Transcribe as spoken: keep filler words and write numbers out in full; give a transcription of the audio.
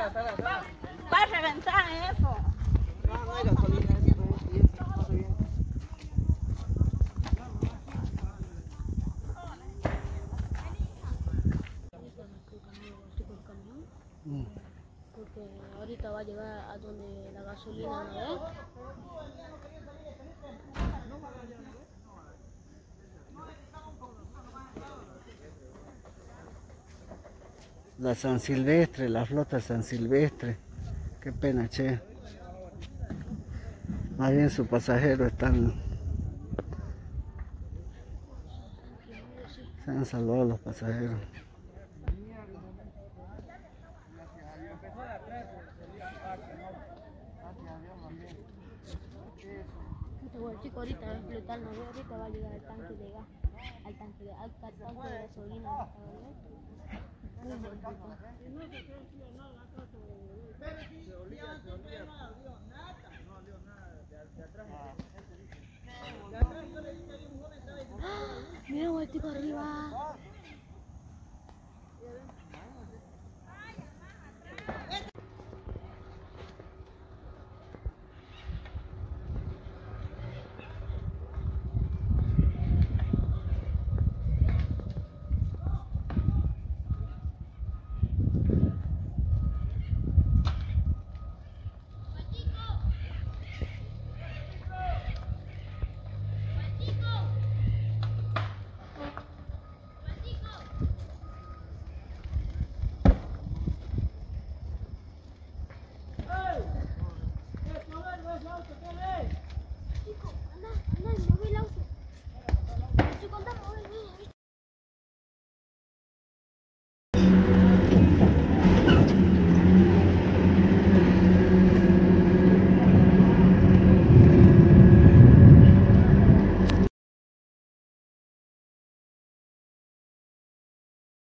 Va a reventar eso. No, no hay gasolina, y eso pasa bien. Mm. Porque ahorita va a llegar a donde la gasolina no es. La San Silvestre, la flota San Silvestre. Qué pena, che. Más bien sus pasajeros están... Se han salvado los pasajeros. Este chico ahorita va a explotar, no ve, ahorita va a llegar al tanque de gas, al tanque de, al tanque de gasolina. Mira, el tipo arriba.